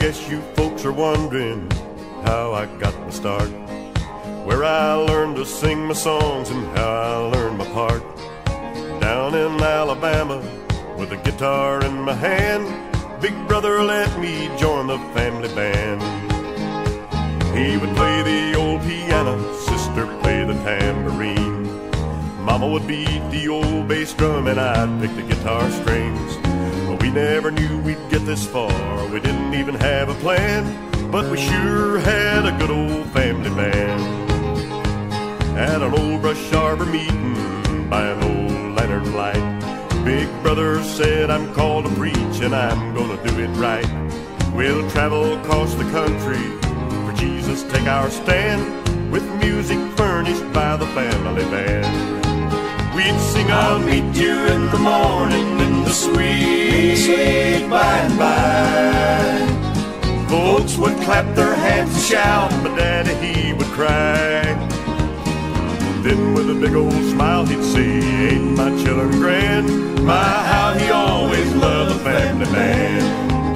guess you folks are wondering how I got my start, where I learned to sing my songs and how I learned my part. Down in Alabama with a guitar in my hand, big brother let me join the family band. He would play the old piano, sister play the tambourine. Mama would beat the old bass drum and I'd pick the guitar strings. But we never knew we'd get this far, we didn't even have a plan, but we sure had a good old family band. At an old brush arbor meeting by an old lantern light, big brother said, I'm called to preach and I'm gonna do it right. We'll travel across the country, for Jesus take our stand, with music furnished by the family band. We'd sing, I'll meet you in the morning in the sweet, sweet by and by. Folks would clap their hands and shout, but Daddy he would cry. Then with a big old smile he'd say, ain't my children grand? My, how he always loved the family band.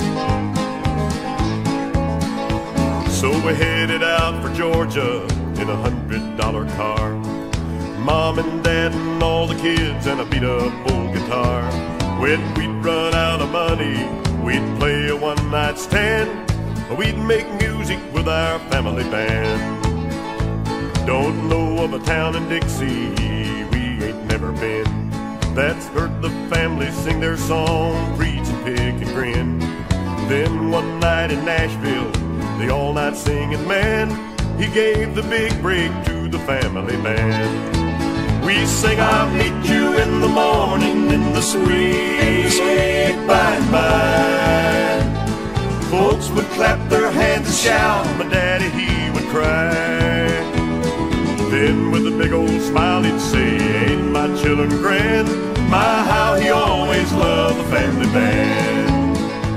So we headed out for Georgia in a $100 car. Mom and Dad and all the kids and a beat-up old guitar. When we'd run out of money, we'd play a one-night stand. We'd make music with our family band. Don't know of a town in Dixie we ain't never been that's heard the family sing their song, preach and pick and grin. Then one night in Nashville, the all-night singing man, he gave the big break to the family band. We sing, I'll meet you in the morning in the sweet, sweet by and by. Folks would clap their hands and shout, but Daddy he would cry. Then with a big old smile he'd say, ain't my children grand? My, how he always loved the family band.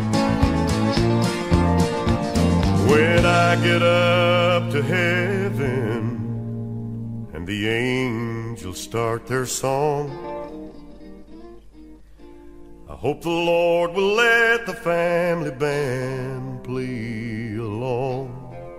When I get up to heaven and the angels start their song, I hope the Lord will let the family band play along.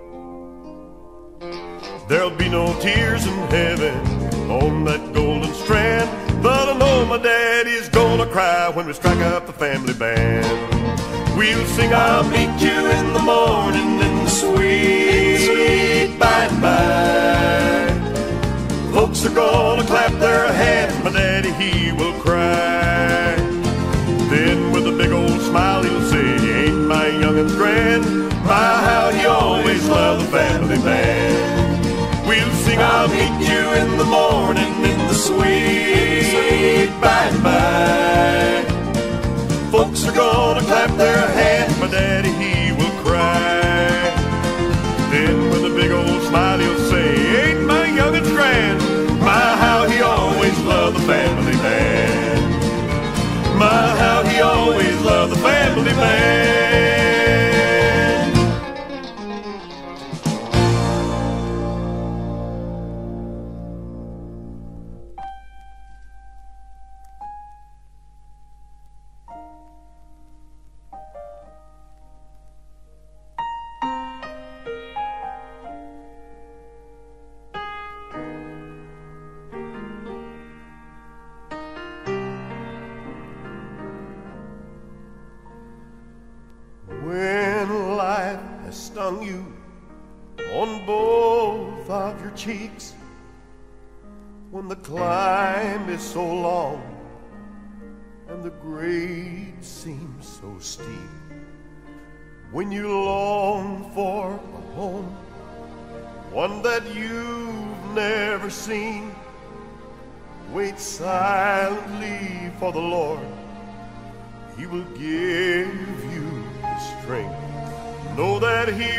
There'll be no tears in heaven on that golden strand, but I know my daddy's gonna cry when we strike up the family band. We'll sing, I'll meet you in the morning in the sweet, sweet by and by. Folks are gonna clap their hands, my daddy he will cry. Then with a big old smile he'll say, ain't my young'un's grand? My, how he always loved the family band. We'll sing, I'll meet you in the morning in the sweet, sweet by and by. Folks are gonna clap their hands, my daddy he will cry. Then with a big old smile he'll say, ain't my young'un's grand? My, how he always loved the family band. My, how he always loved the family band. When life has stung you on both of your cheeks, when the climb is so long and the grade seems so steep, when you long for a home, one that you've never seen, wait silently for the Lord. He will give you strength. Know that he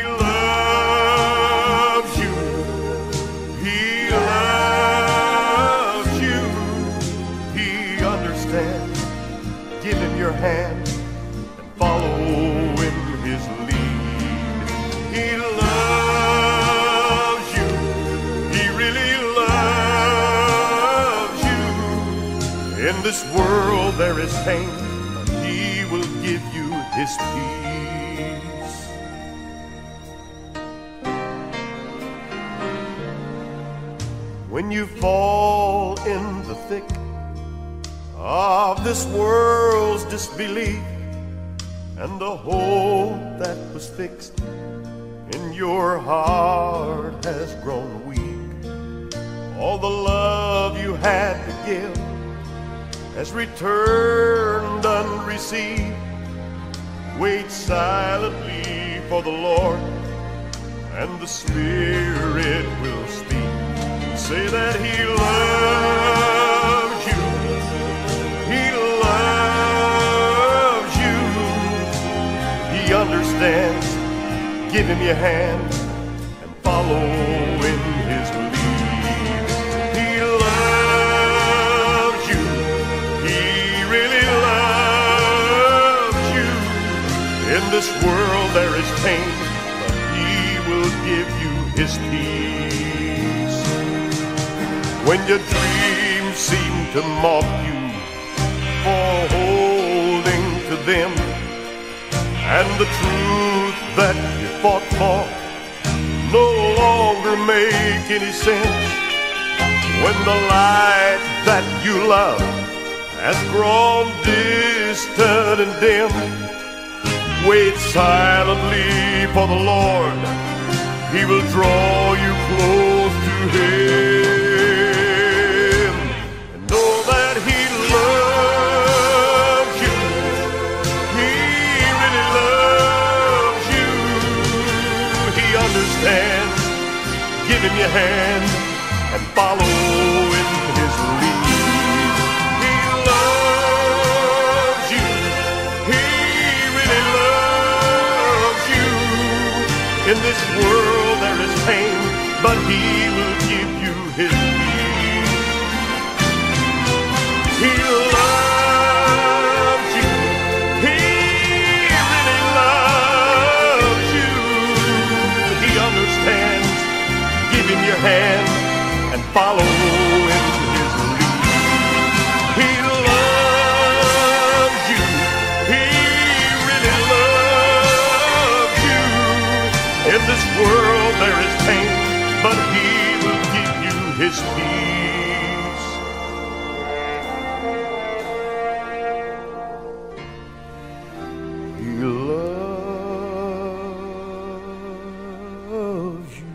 loves you. He loves you. He understands. Give him your hand and follow in his lead. He loves you. He really loves you. In this world there is pain, but he will give you his peace. when you fall in the thick of this world's disbelief, and the hope that was fixed in your heart has grown weak. All the love you had to give has returned unreceived. Wait silently for the Lord, and the Spirit will speak. Say that He loves you, He loves you, He understands. Give Him your hand and follow in His lead. He loves you, He really loves you. In this world there is pain, but He will give you His peace. When your dreams seem to mock you for holding to them, and the truth that you fought for no longer make any sense, when the light that you love has grown distant and dim, wait silently for the Lord. He will draw you close to Him, and know that He loves you. He really loves you. He understands. Give Him your hand and follow in His lead. He loves you. He really loves you. In this world there is pain, but He will give you His peace. He loves you. He really loves you. He understands. Give Him your hand and follow in His lead. He loves you. He really loves you. In this world there is pain, but He will give you His peace. He loves you.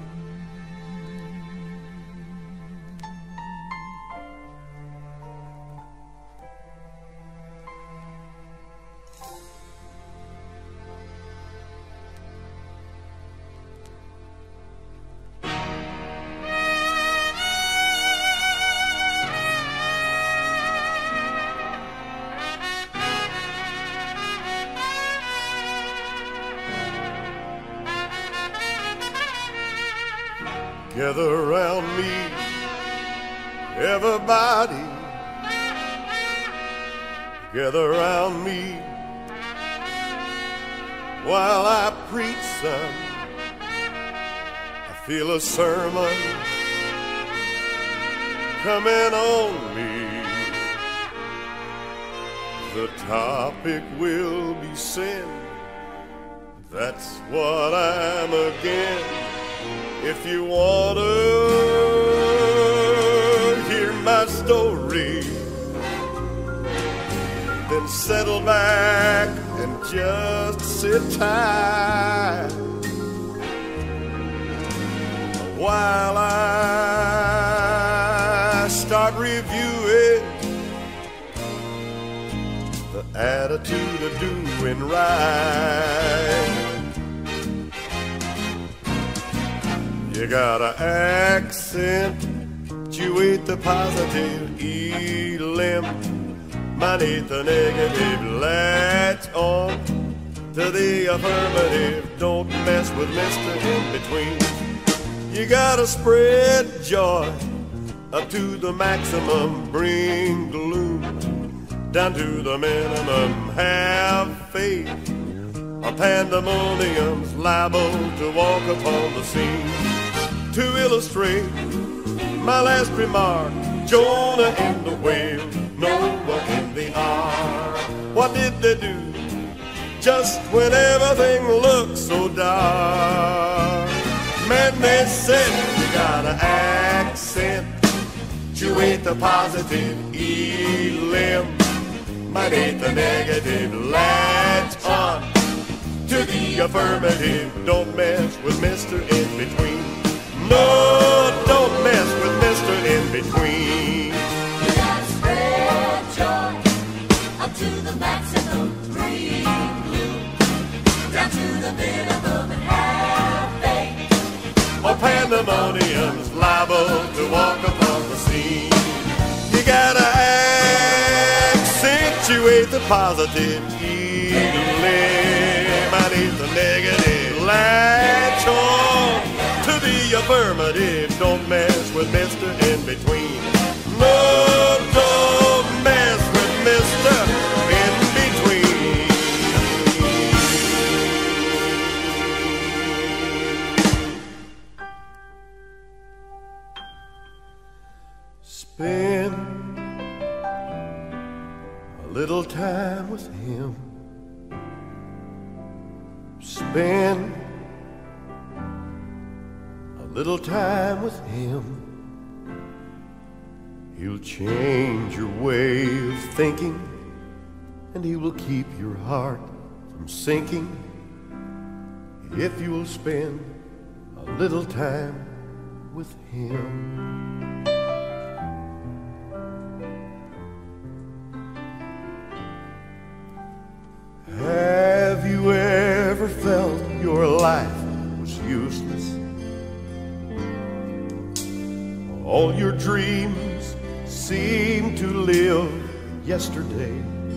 Gather around me, everybody. Gather around me while I preach, son. I feel a sermon coming on me. The topic will be sin. That's what I'm against. If you want to hear my story, then settle back and just sit tight while I start reviewing the attitude of doing right. You gotta accentuate the positive, eliminate the negative, latch on to the affirmative, don't mess with Mr. In Between. You gotta spread joy up to the maximum, bring gloom down to the minimum, have faith. A pandemonium's liable to walk upon the scene. To illustrate my last remark, Jonah in the whale, Noah in the ark. What did they do just when everything looked so dark? Man, they said you gotta accentuate Ac-cent-tchu-ate the positive, eliminate the negative. Latch on to the affirmative. Don't mess with Mr. In Between. No, don't mess with Mr. In Between. You gotta spread joy up to the maximum. Green, blue, down to the minimum, and have faith. Or pandemonium's liable to walk upon the scene. You gotta accentuate the positive, eliminate the negative. Latch on to the affirmative. Don't mess with Mr. In Between. No, don't mess with Mr. In Between. Spend a little time with him. Spend a little time with him. He'll change your way of thinking, and he will keep your heart from sinking if you will spend a little time with him. Have you ever felt your life was useless? All your dreams seem to live yesterday.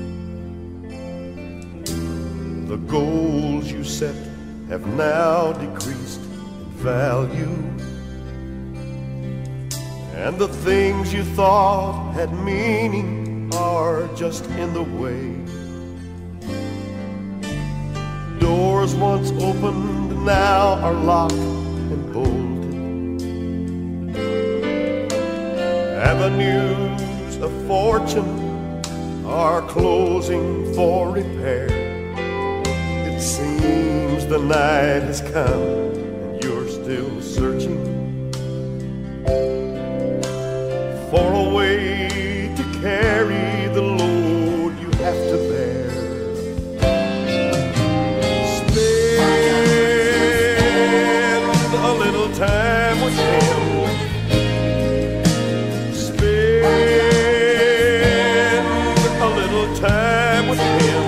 The goals you set have now decreased in value, and the things you thought had meaning are just in the way. Doors once opened now are locked and bolted. Avenues of fortune are closing for repair. It seems the night has come and you're still searching for a way to carry the load you have to bear. Time with him. Spend a little time with him.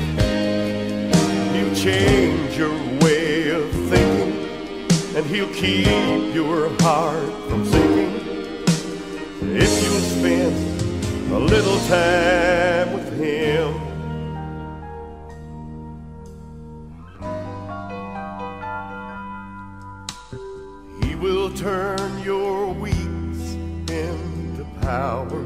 He'll change your way of thinking, and he'll keep your heart from sinking if you'll spend a little time with him. Will turn your weeks into power,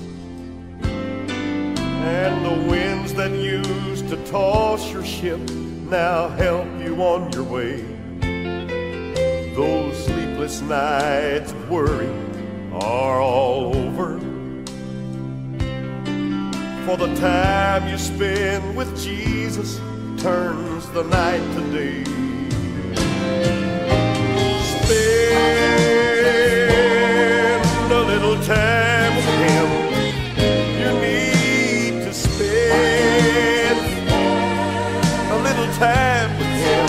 and the winds that used to toss your ship now help you on your way. Those sleepless nights of worry are all over, for the time you spend with Jesus turns the night to day. Spend a little time with him. You need to spend a little time with him.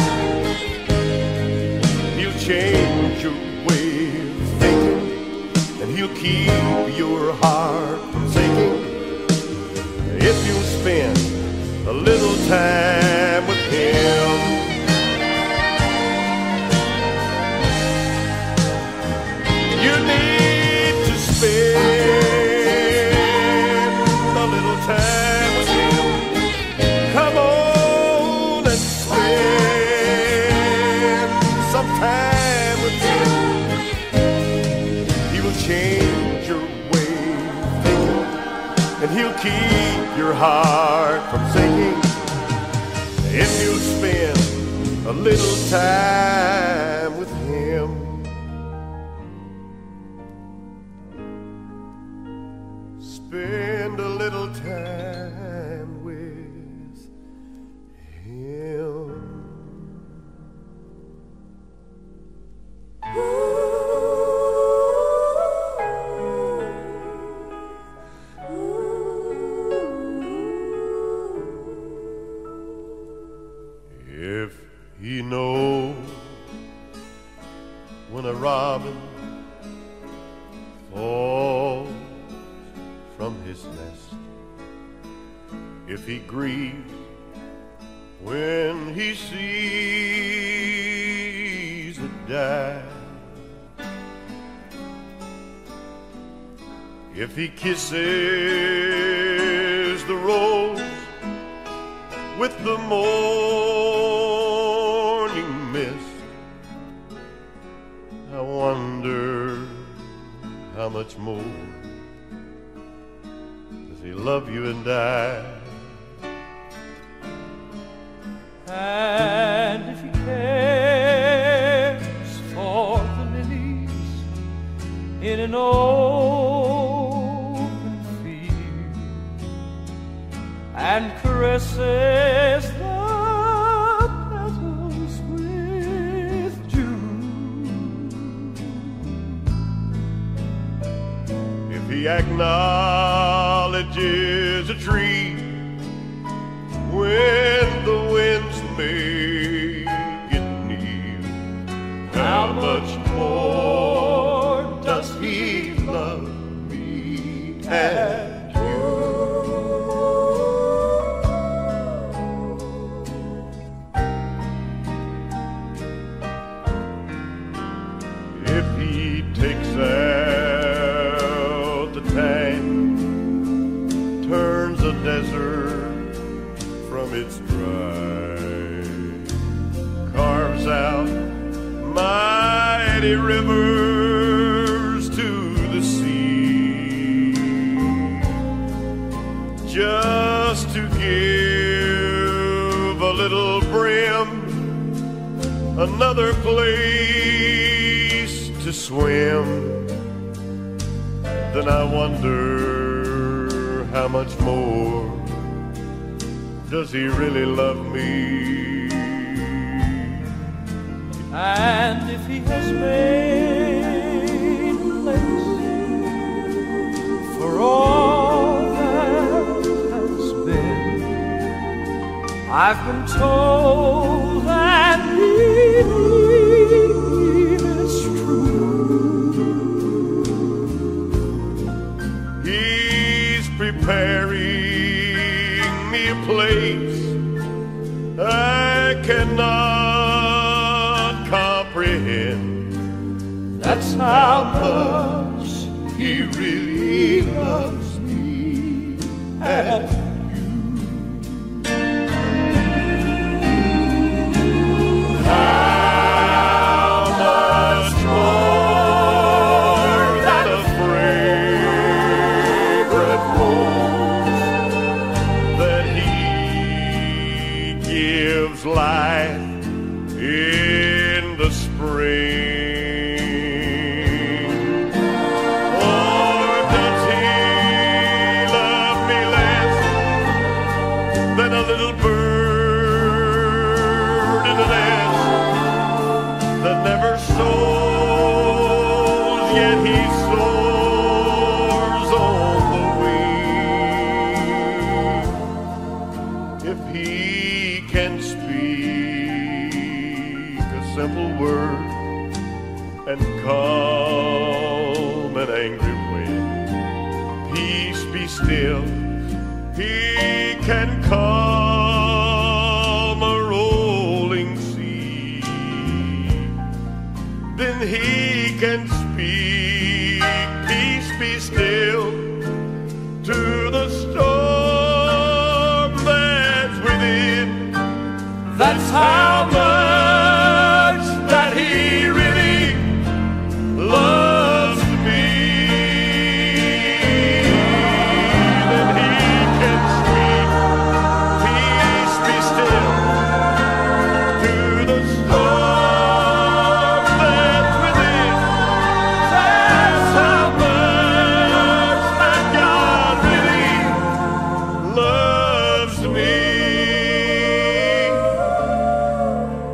He'll change your way of thinking, and he'll keep your heart from sinking if you'll spend a little time with him. You need to spend a little time with him. Come on and spend some time with him. He will change your way of thinking, and he'll keep your heart from sinking if you spend a little time with him. Spend a little time with him. when a robin falls from his nest, if he grieves when he sees it die, if he kisses the rose with the morning mist, I wonder how much more does he love you and I? And if he cares for the lilies in an open field and caresses the petals with dew, if he acknowledges a tree when the winds make it kneel, how much more does he love me and you? If he takes out the tank, turns a desert from its dry, carves out mighty rivers to the sea, just to give a little brim another place to swim, then I wonder how much more does he really love me? and if he has made a place for all that has been, I've been told that believe it's true. He's preparing me a place I cannot comprehend. That's how much he really loves me and how much more than a fragrant rose that he gives life in the spring. Or does he love me less than a little bird in the nest that never soars, yet he soars on the wing? If he can speak a simple word and calm an angry wind, peace be still, he can calm a rolling sea. Then he can speak, peace be still, to the storm that's within. That's how much that he really loves me. Then he can speak, peace be still, to the storm that's within. That's how much that God really loves me.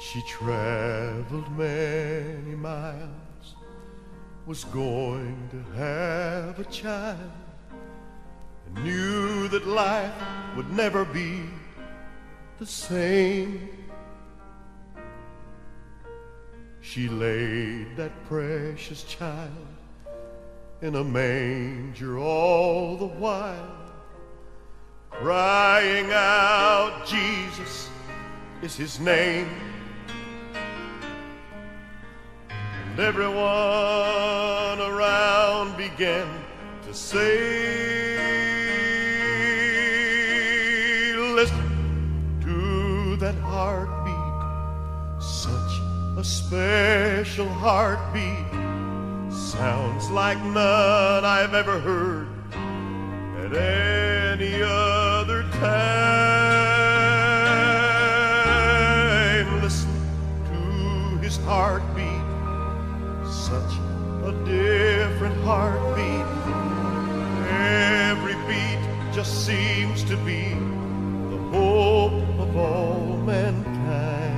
She traveled many miles, was going to have a child, and knew that life would never be the same. She laid that precious child in a manger all the while, crying out, Jesus is his name. And everyone around began to say, listen to that heartbeat, such a special heartbeat. Sounds like none I've ever heard at any other time. Listen to his heartbeat, such a different heartbeat. Every beat just seems to be the hope of all mankind.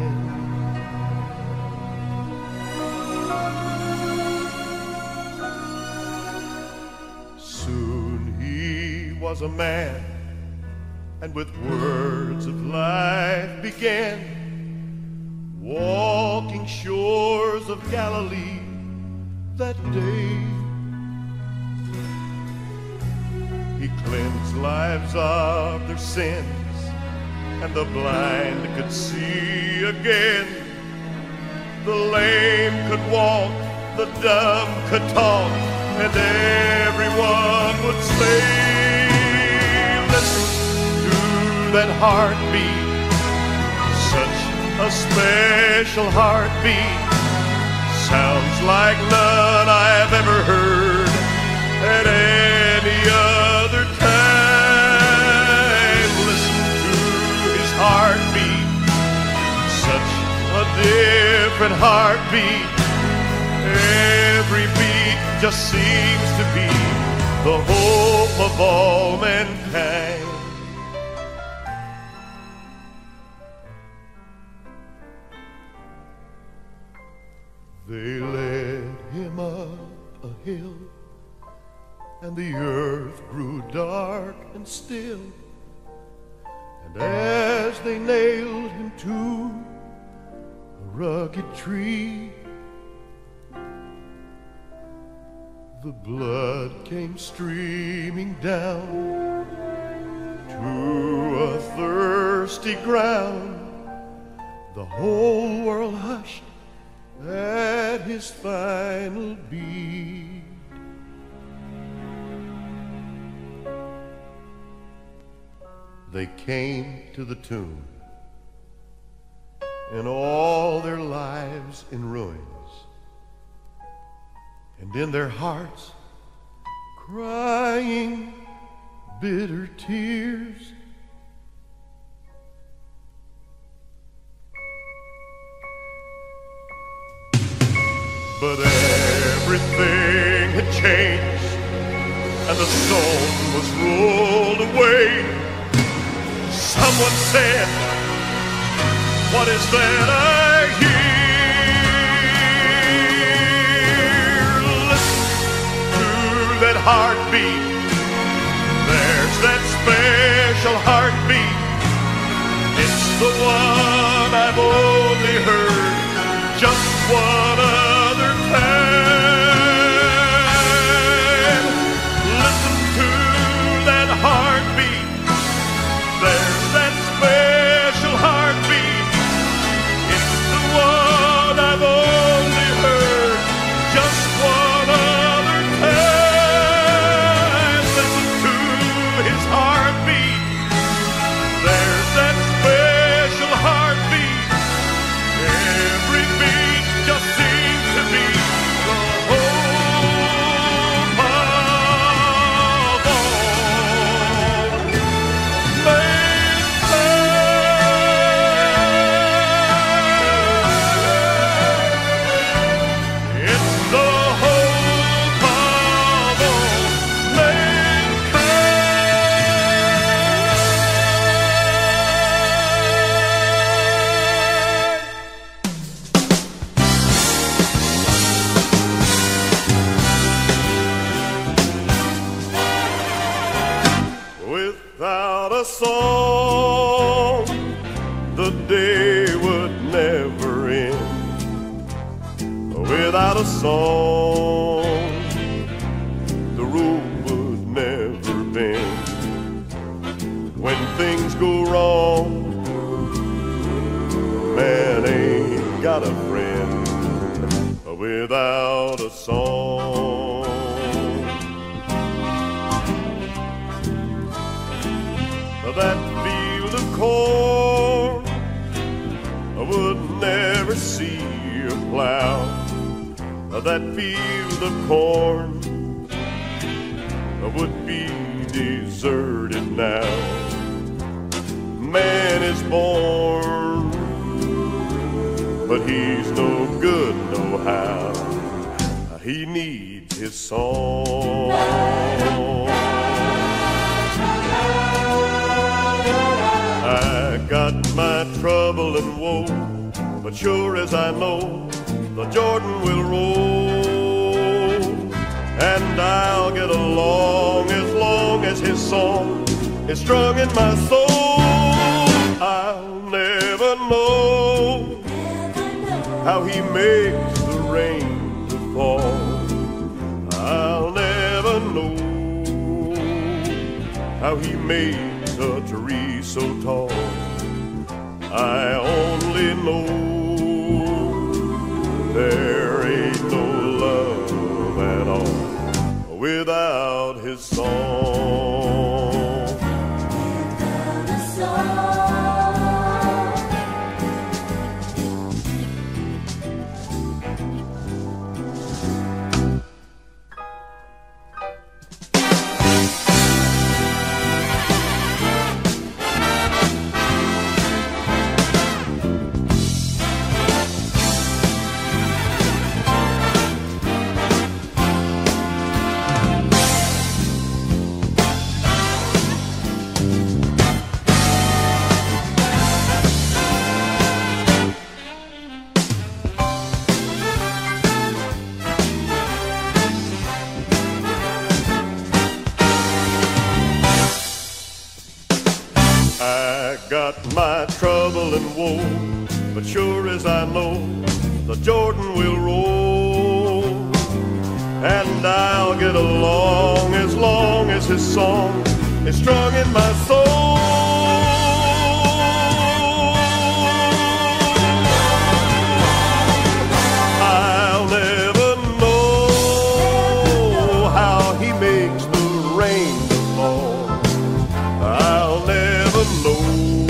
Was a man, and with words of life began, walking shores of Galilee that day. He cleansed lives of their sins, and the blind could see again. The lame could walk, the dumb could talk, and everyone would say, that heartbeat, such a special heartbeat. Sounds like none I've ever heard at any other time. Listen to his heartbeat, such a different heartbeat. Every beat just seems to be the hope of all mankind. They led him up a hill, and the earth grew dark and still. And as they nailed him to a rugged tree, the blood came streaming down to a thirsty ground. The whole world hushed at his final beat. They came to the tomb, and all their lives in ruins, and in their hearts crying bitter tears. But everything had changed, and the stone was rolled away. Someone said, what is that I hear? Listen to that heartbeat. There's that special heartbeat. It's the one I've only heard just one other time. Listen to that heartbeat. There's that special heartbeat. It's the one I've only heard just one other time. Listen to his heartbeat. There's that special heartbeat. Without a song, the day would never end. Without a song, the road would never bend. When things go wrong, man ain't got a friend without a song. That field of corn would never see a plow. That field of corn would be deserted now. Man is born, but he's no good no how. He needs his song. I got my trouble and woe, but sure as I know, the Jordan will roll, and I'll get along as long as his song is strong in my soul. I'll never know how he makes the rain to fall. I'll never know how he makes a tree so tall. I only know there ain't no love at all without his song. Without a song. I got my trouble and woe, but sure as I know, the Jordan will roll, and I'll get along as long as his song is strong in my soul. I'll never know how he makes the rain to fall. I'll never know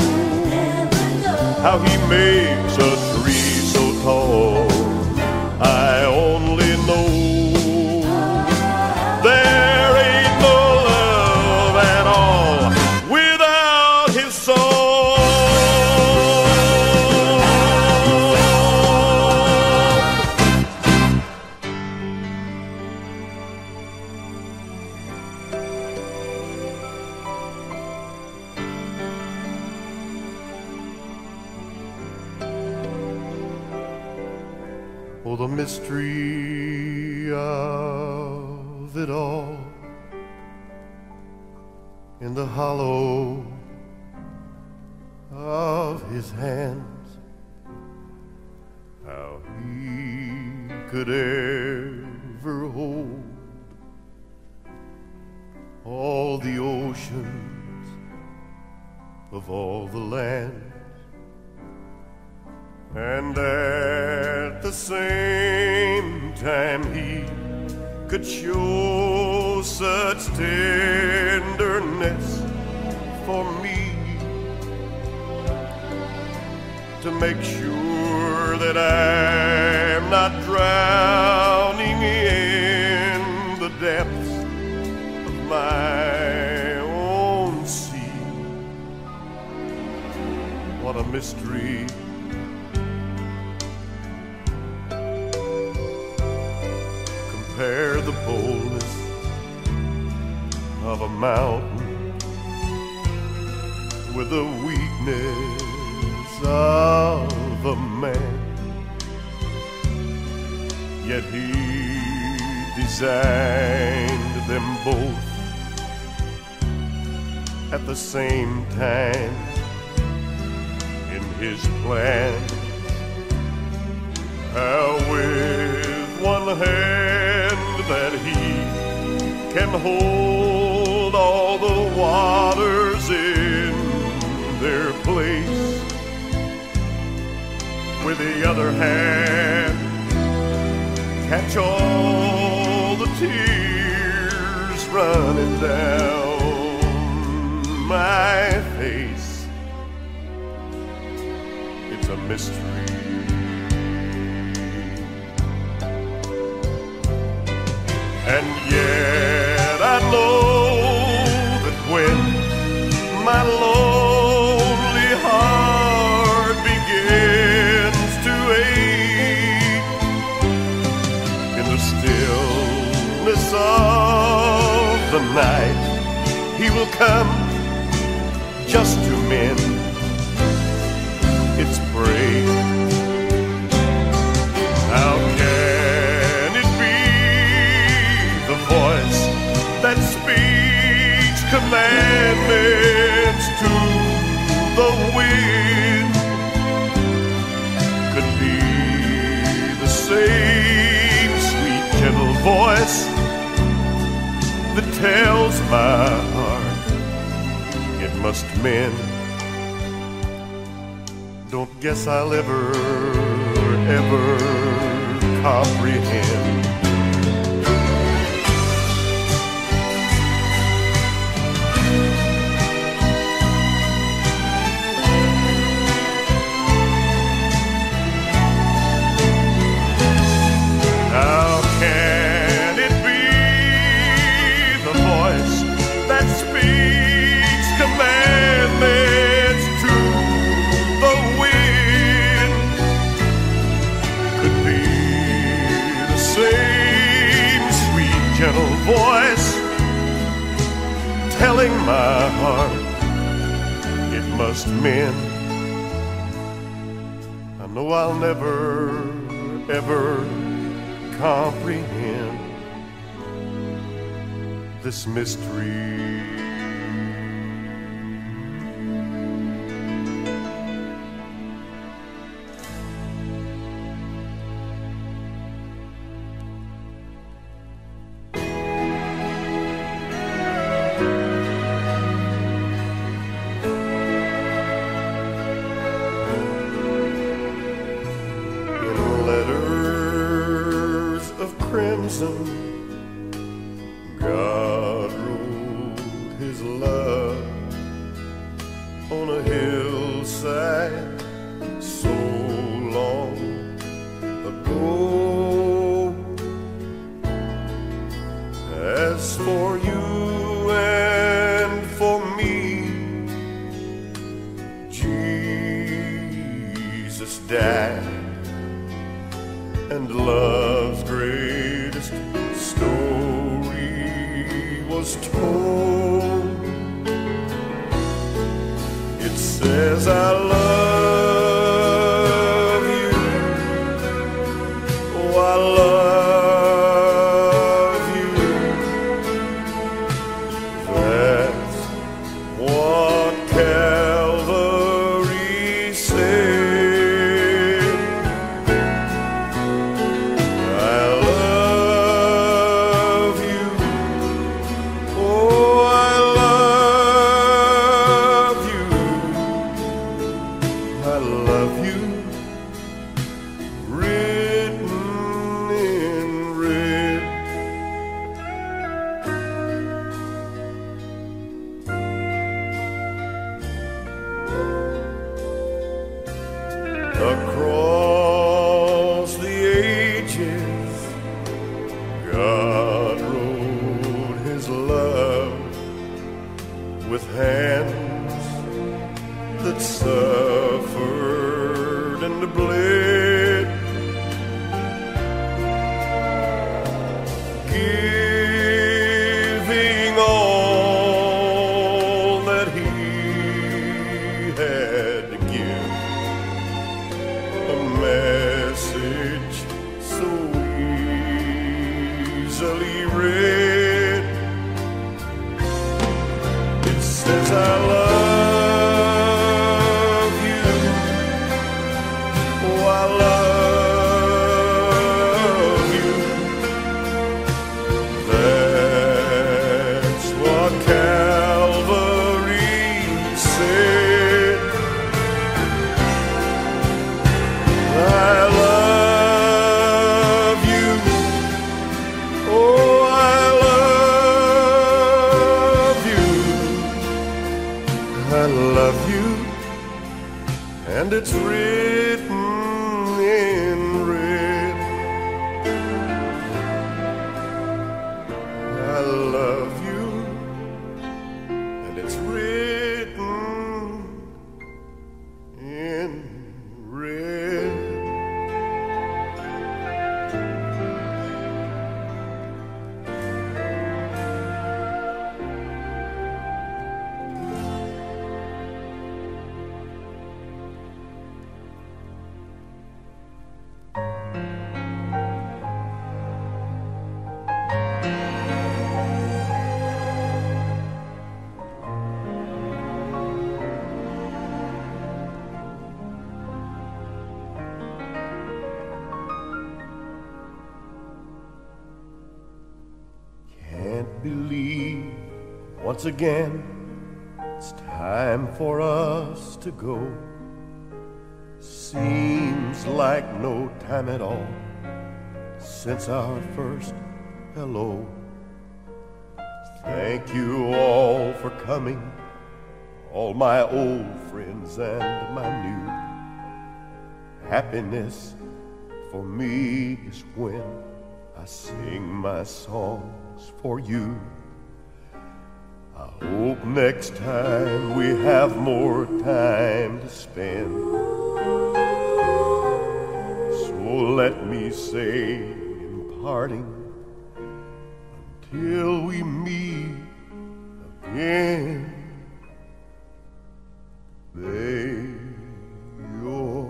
how he makes a tree so tall. I only know there ain't no love at all without his song. Oh, the mystery of it all in the hollow of his hands, how he could ever hold all the oceans of all the lands, and at the same time he could show such tenderness for me, to make sure that I'm not drowning in the depths of my own sea. What a mystery. Compare the boldness of a mountain with the weakness of a man. Yet he designed them both at the same time in his plan. How with one hand that he can hold all the waters in their place, with the other hand catch all the tears running down my face. It's a mystery. And yet I know that when my lonely heart begins to ache, in the stillness of the night, he will come just to mend its break. How can it be the voice that speaks commandments to the wind could be the same sweet gentle voice that tells my heart it must mend? Don't guess I'll ever comprehend. How can it be the voice that speaks commandments to the wind could be the same sweet gentle voice telling my heart it must mend? I know I'll never ever comprehend this mystery. God wrote his love on a hillside so long ago. As for you and for me, Jesus died, and love's greatest story was told. It says I love you, oh I love you. That's what Calvary said. I love you, oh I love you. I love you, written in red. Across the ages, God wrote his love with hands that suffered and bled, giving all that he had to give, a message so easily read. It says says I love you. Oh, I love you. That's what Calvary said. I love you. Oh, I love you. I love you. And it's written in red. I love you. And it's written in red. Can't believe once again it's time for us to go. Seems like no time at all since our first hello. Thank you all for coming, all my old friends and my new. Happiness for me is when I sing my songs for you. I hope next time we have more time to spend. So let me say in parting, until we meet again, may your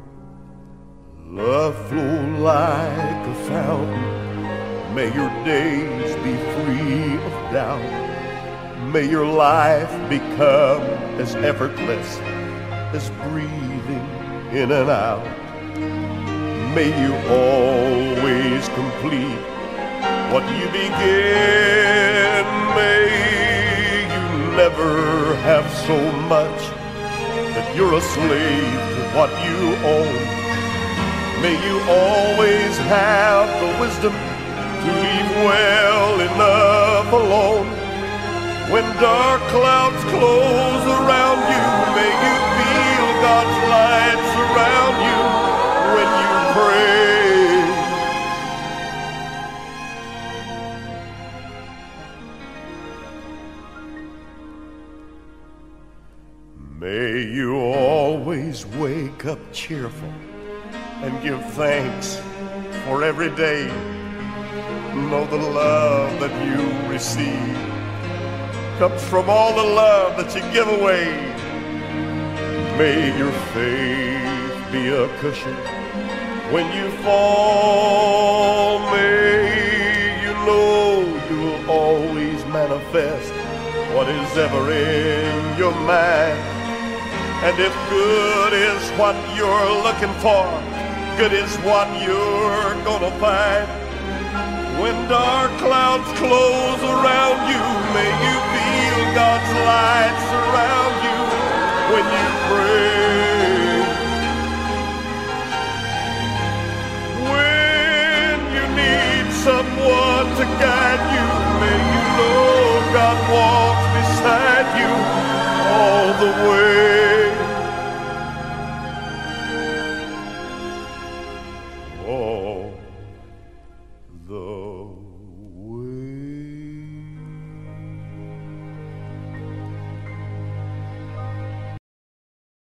love flow like a fountain. May your days be free of doubt. May your life become as effortless as breathing in and out. May you always complete what you begin. May you never have so much that you're a slave to what you own. May you always have the wisdom to leave well enough alone. When dark clouds close around you, may you feel God's light surround you when you pray. May you always wake up cheerful and give thanks for every day. Know the love that you receive comes from all the love that you give away. May your faith be a cushion when you fall. May you know you will always manifest what is ever in your mind. And if good is what you're looking for, good is what you're gonna find. When dark clouds close around you, may you feel God's light surround you when you pray. When you need someone to guide you, may you know God walks beside you all the way.